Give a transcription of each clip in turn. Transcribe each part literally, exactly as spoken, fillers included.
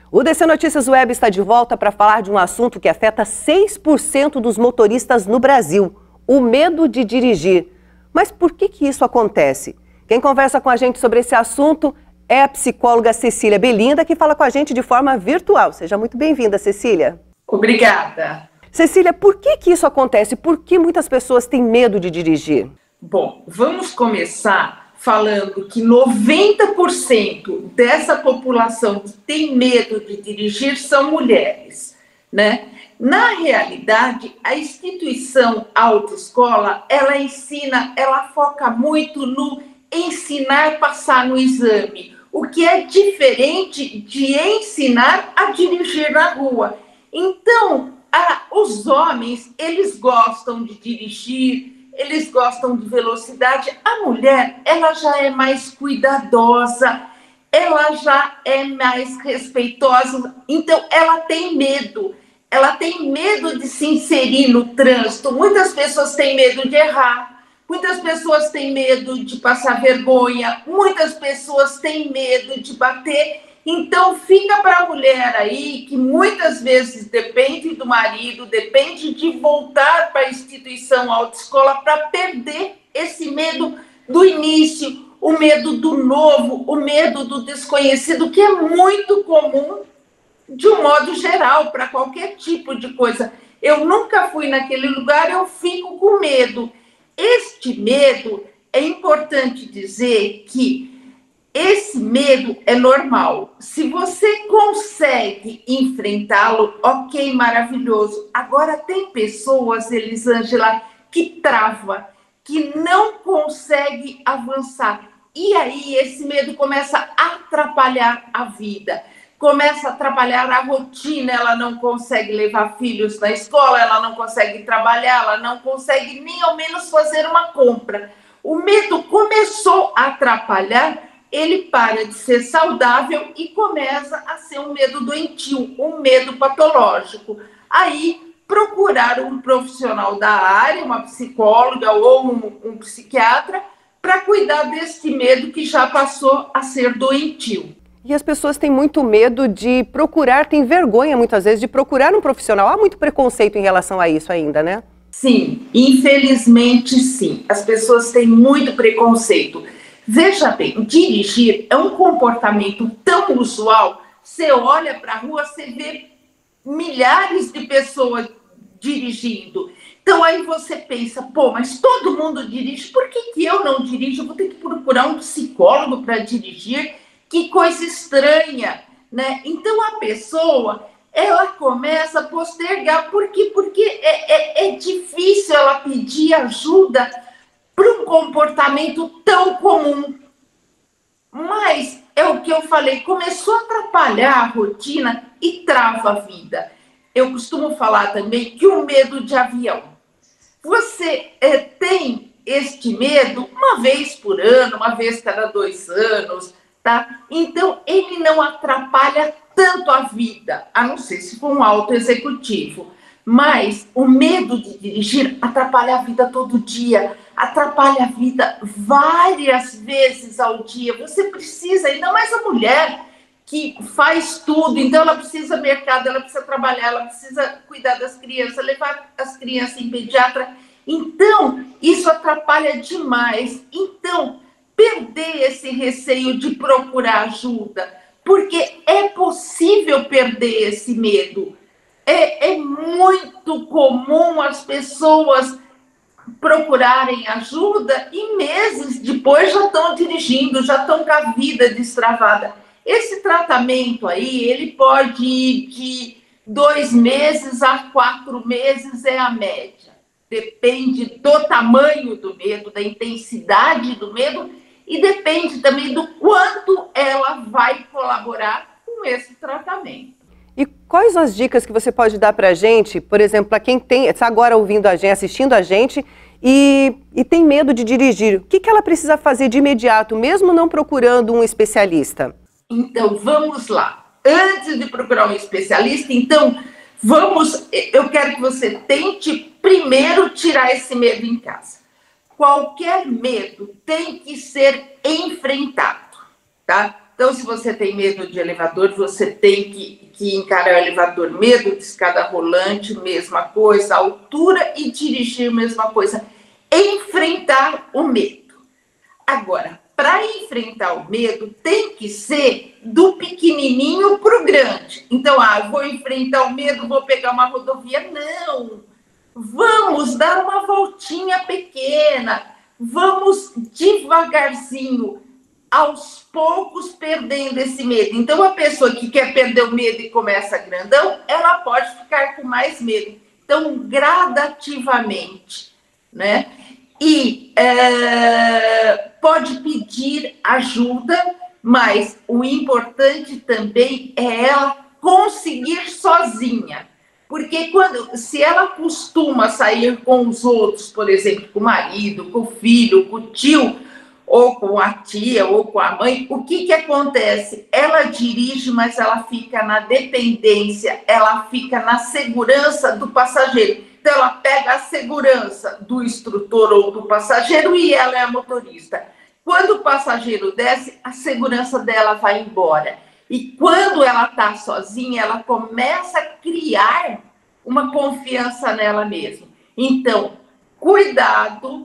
O D C Notícias Web está de volta para falar de um assunto que afeta seis por cento dos motoristas no Brasil, o medo de dirigir. Mas por que que isso acontece? Quem conversa com a gente sobre esse assunto é a psicóloga Cecília Belinda, que fala com a gente de forma virtual. Seja muito bem-vinda, Cecília. Obrigada. Cecília, por que que isso acontece? Por que muitas pessoas têm medo de dirigir? Bom, vamos começar falando que noventa por cento dessa população que tem medo de dirigir são mulheres, né? Na realidade, a instituição autoescola, ela ensina, ela foca muito no ensinar a passar no exame, o que é diferente de ensinar a dirigir na rua. Então, a, os homens, eles gostam de dirigir, eles gostam de velocidade. A mulher, ela já é mais cuidadosa, ela já é mais respeitosa, então ela tem medo. Ela tem medo de se inserir no trânsito. Muitas pessoas têm medo de errar, muitas pessoas têm medo de passar vergonha, muitas pessoas têm medo de bater. Então, fica para a mulher aí, que muitas vezes depende do marido, depende de voltar para a instituição autoescola para perder esse medo do início, o medo do novo, o medo do desconhecido, que é muito comum de um modo geral, para qualquer tipo de coisa. Eu nunca fui naquele lugar, eu fico com medo. Este medo, é importante dizer que esse medo é normal. Se você consegue enfrentá-lo, ok, maravilhoso. Agora, tem pessoas, Elisângela, que trava, que não consegue avançar. E aí, esse medo começa a atrapalhar a vida. Começa a atrapalhar a rotina, ela não consegue levar filhos na escola, ela não consegue trabalhar, ela não consegue nem ao menos fazer uma compra. O medo começou a atrapalhar, ele para de ser saudável e começa a ser um medo doentio, um medo patológico. Aí, procurar um profissional da área, uma psicóloga ou um, um psiquiatra, para cuidar desse medo que já passou a ser doentio. E as pessoas têm muito medo de procurar, têm vergonha muitas vezes de procurar um profissional. Há muito preconceito em relação a isso ainda, né? Sim, infelizmente sim. As pessoas têm muito preconceito. Veja bem, dirigir é um comportamento tão usual. Você olha para a rua, você vê milhares de pessoas dirigindo. Então aí você pensa, pô, mas todo mundo dirige, por que que eu não dirijo? Eu vou ter que procurar um psicólogo para dirigir? Que coisa estranha, né? Então a pessoa, ela começa a postergar. Por quê? Porque é, é, é difícil ela pedir ajuda para um comportamento tão comum. Mas é o que eu falei, começou a atrapalhar a rotina e trava a vida. Eu costumo falar também que o medo de avião. Você é, tem este medo uma vez por ano, uma vez cada dois anos, tá? Então, ele não atrapalha tanto a vida, a não ser se for um auto executivo. Mas o medo de dirigir atrapalha a vida todo dia, atrapalha a vida várias vezes ao dia. Você precisa, ainda mais a mulher que faz tudo, então ela precisa mercado, ela precisa trabalhar, ela precisa cuidar das crianças, levar as crianças em pediatra. Então, isso atrapalha demais. Então, perder esse receio de procurar ajuda, porque é possível perder esse medo. É, é muito comum as pessoas procurarem ajuda e meses depois já estão dirigindo, já estão com a vida destravada. Esse tratamento aí, ele pode ir de dois meses a quatro meses, é a média. Depende do tamanho do medo, da intensidade do medo e depende também do quanto ela vai colaborar com esse tratamento. E quais as dicas que você pode dar para a gente, por exemplo, para quem tem, está agora ouvindo a gente, assistindo a gente e, e tem medo de dirigir? O que, que ela precisa fazer de imediato, mesmo não procurando um especialista? Então, vamos lá. Antes de procurar um especialista, então, vamos, eu quero que você tente primeiro tirar esse medo em casa. Qualquer medo tem que ser enfrentado, tá? Então, se você tem medo de elevador, você tem que, que encarar o elevador. Medo de escada rolante, mesma coisa. Altura e dirigir, mesma coisa. Enfrentar o medo. Agora, para enfrentar o medo, tem que ser do pequenininho para o grande. Então, ah, vou enfrentar o medo, vou pegar uma rodovia. Não! Vamos dar uma voltinha pequena. Vamos devagarzinho, aos poucos, perdendo esse medo. Então, a pessoa que quer perder o medo e começa grandão, ela pode ficar com mais medo. Então, gradativamente, né? E é, pode pedir ajuda, mas o importante também é ela conseguir sozinha. Porque quando, se ela costuma sair com os outros, por exemplo, com o marido, com o filho, com o tio, ou com a tia, ou com a mãe, o que, que acontece? Ela dirige, mas ela fica na dependência, ela fica na segurança do passageiro. Então, ela pega a segurança do instrutor ou do passageiro e ela é a motorista. Quando o passageiro desce, a segurança dela vai embora. E quando ela está sozinha, ela começa a criar uma confiança nela mesma. Então, cuidado,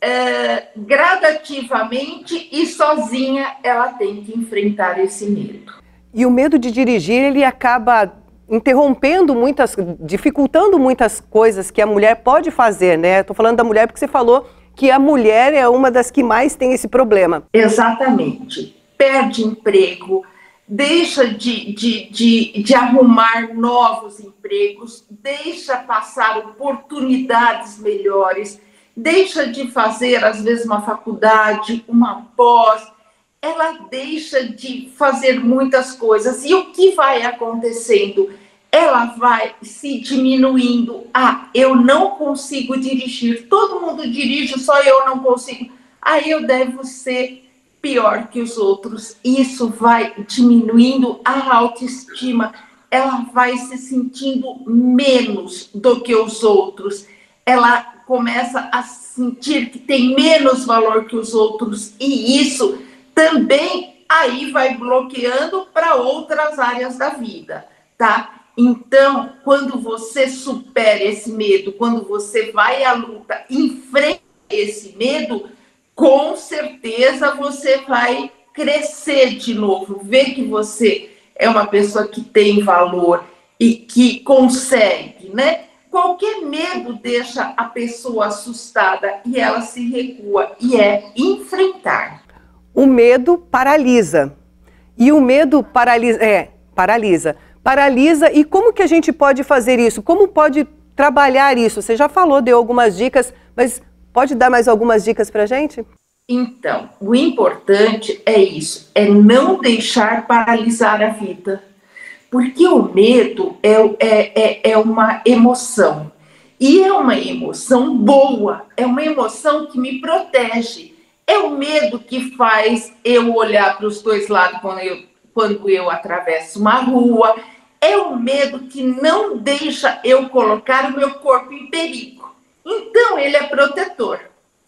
é, gradativamente e sozinha, ela tem que enfrentar esse medo. E o medo de dirigir, ele acaba interrompendo muitas, dificultando muitas coisas que a mulher pode fazer, né? Estou falando da mulher porque você falou que a mulher é uma das que mais tem esse problema. Exatamente. Perde emprego, deixa de, de, de, de arrumar novos empregos, deixa passar oportunidades melhores, deixa de fazer, às vezes, uma faculdade, uma pós, ela deixa de fazer muitas coisas. E o que vai acontecendo? Ela vai se diminuindo. Ah, eu não consigo dirigir, todo mundo dirige, só eu não consigo. Aí eu devo ser pior que os outros. Isso vai diminuindo a autoestima. Ela vai se sentindo menos do que os outros. Ela começa a sentir que tem menos valor que os outros. E isso também aí vai bloqueando para outras áreas da vida, tá? Então, quando você supera esse medo, quando você vai à luta, enfrenta esse medo, com certeza você vai crescer de novo, ver que você é uma pessoa que tem valor e que consegue, né? Qualquer medo deixa a pessoa assustada e ela se recua, e é enfrentar. O medo paralisa. E o medo paralisa, é, paralisa. Paralisa, e como que a gente pode fazer isso? Como pode trabalhar isso? Você já falou, deu algumas dicas, mas pode dar mais algumas dicas pra gente? Então, o importante é isso, é não deixar paralisar a vida. Porque o medo é, é, é, é uma emoção. E é uma emoção boa, é uma emoção que me protege. É o medo que faz eu olhar para os dois lados quando eu, quando eu atravesso uma rua. É o medo que não deixa eu colocar o meu corpo em perigo. Então, ele é protetor,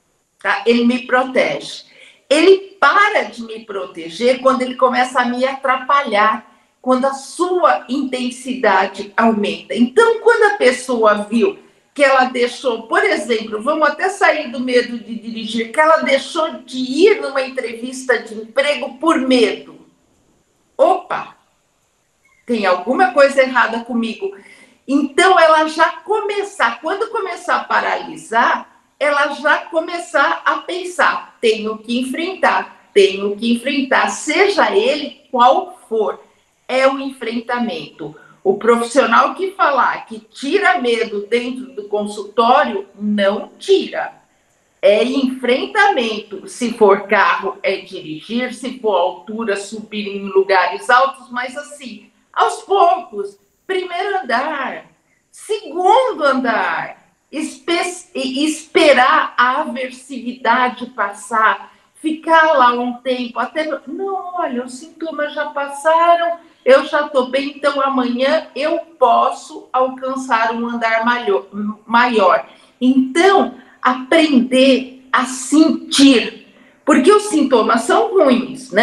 tá? Ele me protege. Ele para de me proteger quando ele começa a me atrapalhar, quando a sua intensidade aumenta. Então, quando a pessoa viu que ela deixou, por exemplo, vamos até sair do medo de dirigir, que ela deixou de ir numa entrevista de emprego por medo. Opa, tem alguma coisa errada comigo. Então, ela já começar, quando começar a paralisar, ela já começar a pensar, tenho que enfrentar, tenho que enfrentar, seja ele qual for, é o enfrentamento. O profissional que falar que tira medo dentro do consultório, não tira. É enfrentamento. Se for carro, é dirigir. Se for altura, subir em lugares altos. Mas assim, aos poucos. Primeiro andar. Segundo andar. Espe- esperar a aversividade passar. Ficar lá um tempo. Até... Não, olha, os sintomas já passaram. Eu já estou bem, então amanhã eu posso alcançar um andar maior. Então, aprender a sentir, porque os sintomas são ruins, né?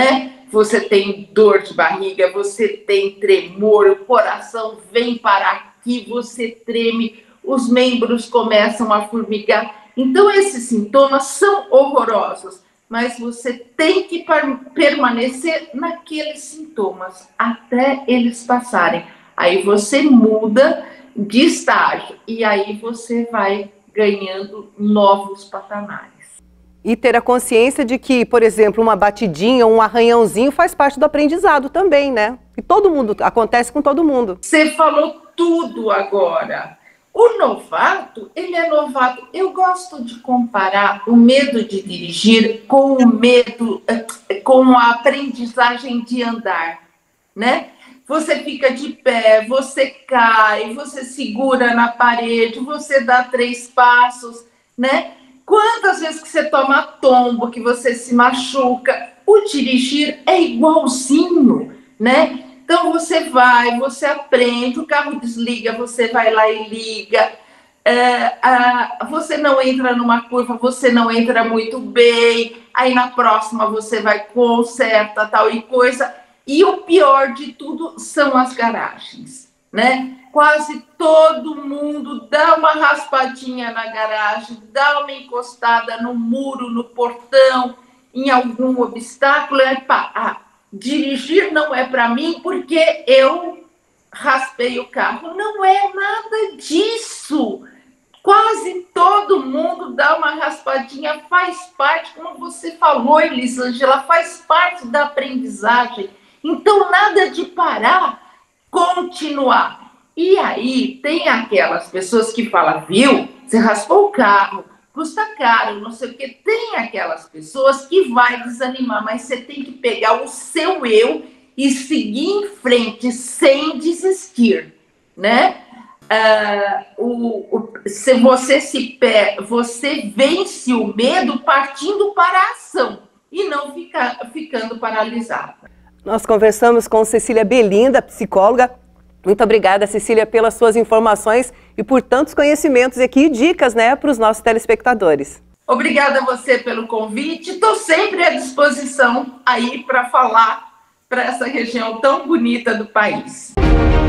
Você tem dor de barriga, você tem tremor, o coração vem parar aqui, você treme, os membros começam a formigar. Então, esses sintomas são horrorosos, mas você tem que permanecer naqueles sintomas até eles passarem. Aí você muda de estágio e aí você vai ganhando novos patamares. E ter a consciência de que, por exemplo, uma batidinha, um arranhãozinho faz parte do aprendizado também, né? E todo mundo, acontece com todo mundo. Você falou tudo agora. O novato, ele é novato. Eu gosto de comparar o medo de dirigir com o medo, com a aprendizagem de andar, né? Você fica de pé, você cai, você segura na parede, você dá três passos, né? Quantas vezes que você toma tombo, que você se machuca? O dirigir é igualzinho, né? Então você vai, você aprende, o carro desliga, você vai lá e liga. É, a, você não entra numa curva, você não entra muito bem. Aí na próxima você vai, conserta, tal e coisa. E o pior de tudo são as garagens, né? Quase todo mundo dá uma raspadinha na garagem, dá uma encostada no muro, no portão, em algum obstáculo. É pá, ah, dirigir não é para mim porque eu raspei o carro. Não é nada disso. Quase todo mundo dá uma raspadinha, faz parte, como você falou, Elisângela, faz parte da aprendizagem. Então, nada de parar, continuar. E aí, tem aquelas pessoas que falam, viu, você raspou o carro, custa caro, não sei o quê. Tem aquelas pessoas que vai desanimar, mas você tem que pegar o seu eu e seguir em frente sem desistir, né? Uh, o, o, se você se pé, você vence o medo partindo para a ação e não fica, ficando paralisada. Nós conversamos com Cecília Belinda, psicóloga. Muito obrigada, Cecília, pelas suas informações e por tantos conhecimentos aqui e dicas, né, para os nossos telespectadores. Obrigada a você pelo convite. Estou sempre à disposição aí para falar para essa região tão bonita do país.